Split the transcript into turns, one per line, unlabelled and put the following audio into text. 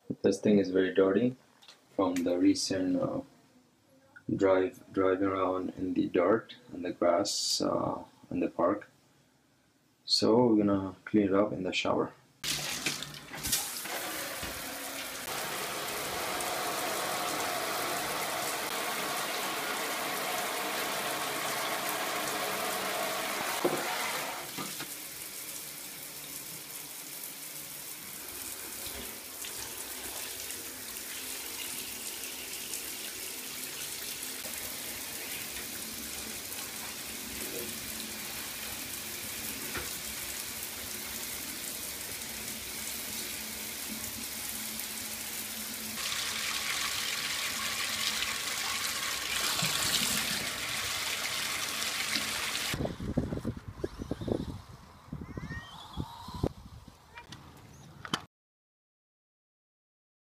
This thing is very dirty from the recent driving around in the dirt and the grass in the park. So we're gonna clean it up in the shower.